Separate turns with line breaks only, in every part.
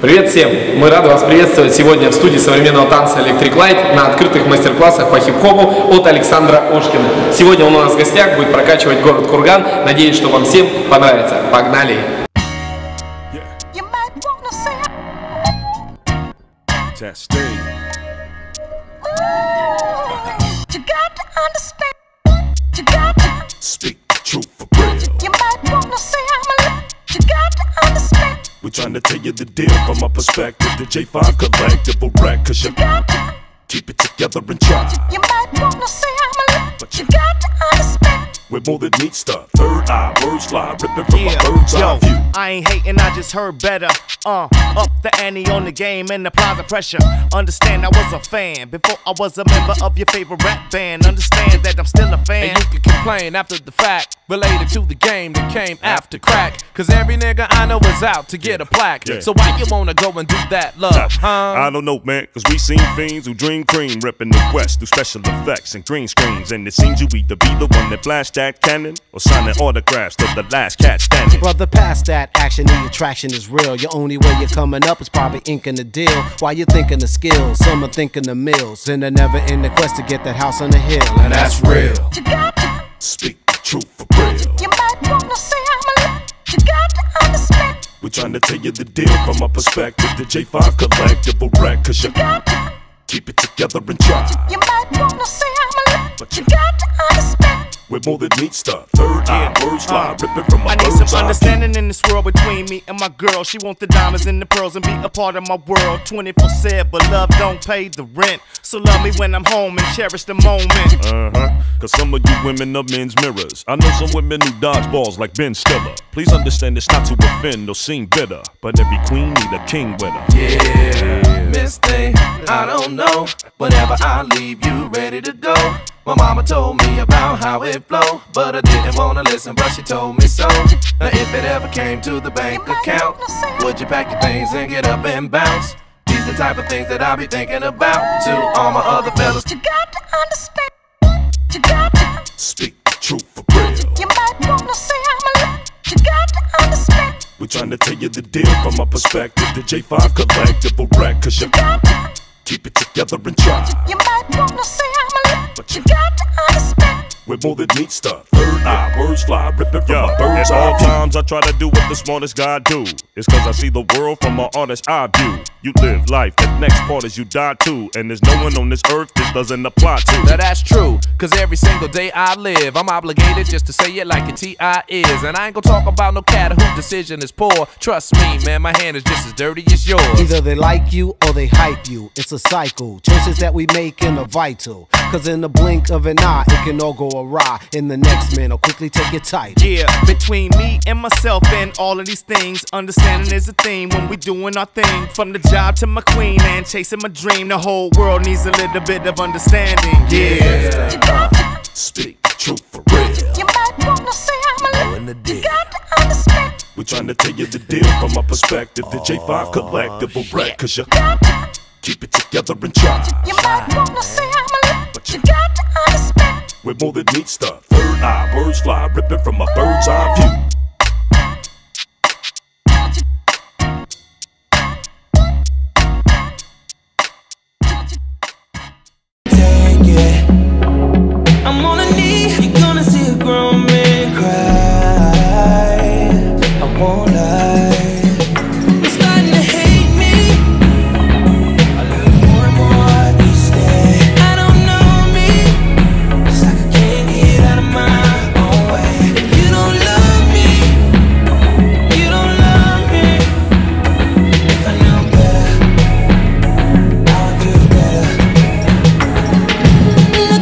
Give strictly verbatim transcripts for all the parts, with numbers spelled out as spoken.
Привет всем! Мы рады вас приветствовать сегодня в студии современного танца Electric Light на открытых мастер-классах по хип-хопу от Александра Ошкина. Сегодня он у нас в гостях, будет прокачивать город Курган. Надеюсь, что вам всем понравится. Погнали!
We're trying to tell you the deal from my perspective. The J five collectible wreck, cause you got to keep it together and try.
You might wanna say I'm a little, but you got to understand.
We're more than neat stuff. Third eye, words fly, ripping from
yeah.
my bird's
Yo,
eye view.
I ain't hating, I just heard better. Uh, up the ante on the game and apply the pressure. Understand I was a fan before I was a member of your favorite rap band. Understand that I'm still a fan.
And you can complain after the fact, related to the game that came after crack. Cause every nigga I know is out to get a plaque.
Yeah.
So why you wanna go and do that, love, huh?
I don't know, man, cause we seen fiends who dream cream, ripping the West through special effects and green screens. And it seems you either be the one that blast that cannon or signing autographs to the last cat standing.
Brother, past that action, the attraction is real. Your only way you're coming up is probably inking the deal. While you're thinking the skills, some are thinking the mills. And they're never in the quest to get that house on the hill. And that's real.
You got to
Speak the truth for real.
You might wanna say I'm a little, you got to understand.
We're trying to tell you the deal from my perspective. The J five collectible wreck, cause you
Got to
keep it together and try.
You might wanna say I'm a little,
But
but
you-
you got to understand.
We're more than neat stuff. Third eye, words fly, ripping from my
I need
bird's
some
eye
understanding in this world between me and my girl. She want the diamonds and the pearls and be a part of my world. twenty-four seven, but love don't pay the rent. So love me when I'm home and cherish the moment.
Uh-huh, cause some of you women are men's mirrors. I know some women who dodge balls like Ben Stiller. Please understand it's not to offend or seem bitter, but every queen need a king with her.
Yeah, Miss Thing, I don't know. Whenever I leave, you ready to go. My mama told me about how it flow, but I didn't wanna listen, but she told me so. Now if it ever came to the bank account, would you pack your things and get up and bounce? These the type of things that I be thinking about. To all my other fellas,
You got to understand. You got to
Speak the truth for real.
You might wanna say I'm a little, you got to understand.
We're trying to tell you the deal from my perspective. The J five collectible wreck, cause you
Got to
keep it together and try.
You might wanna say I'm a little,
But
but
you-
you got to understand.
We're more than neat stuff. Third eye, words fly, ripping from my bird's eye. At all times I try to do what the smartest guy do. It's cause I see the world from an artist's eye view. You live life, the next part is you die too. And there's no one on this earth this doesn't apply to.
Now that's true, cause every single day I live, I'm obligated just to say it like a T I is. And I ain't gonna talk about no cat whose decision is poor. Trust me, man, my hand is just as dirty as yours.
Either they like you or they hype you. It's a cycle. Choices that we make in are vital. Cause in the blink of an eye, it can all go awry. In the next minute, quickly take your title.
Yeah, between me and myself and all of these things, understanding is a theme when we doing our thing. From the job to my queen and chasing my dream, the whole world needs a little bit of understanding. Yeah.
You got to
Speak the truth for real.
You might wanna say I'm a little,
in the
you
dig.
got to understand.
We're trying to tell you the deal from my perspective. The J five collectible wreck, cause you
Got to
keep it together and try.
You might wanna say I'm a little, but you got to understand.
We're more than neat stuff. Third eye, words fly, ripping from my bird's eye view.
I'm on a knee, you're gonna see a grown man cry. I won't lie. You're starting to hate me a little more and more each day. I don't know me, it's like I can't get out of my own way. You don't love me, you don't love me. If I knew better, I would do better.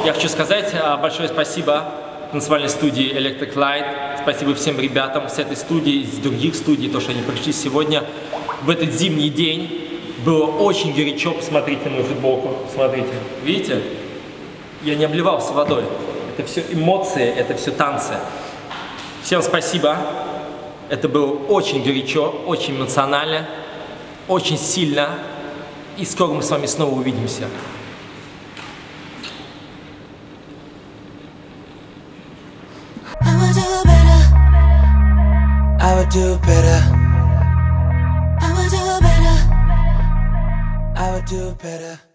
я хочу сказать большое спасибо танцевальной студии Electric Light. Спасибо всем ребятам с этой студии, с других студий, то, что они пришли сегодня в этот зимний день. Было очень горячо. Посмотрите на мою футболку. Смотрите. Видите? Я не обливался водой. Это все эмоции, это все танцы. Всем спасибо. Это было очень горячо, очень эмоционально, очень сильно. И скоро мы с вами снова увидимся.
I would do better. I would do better. I would do better.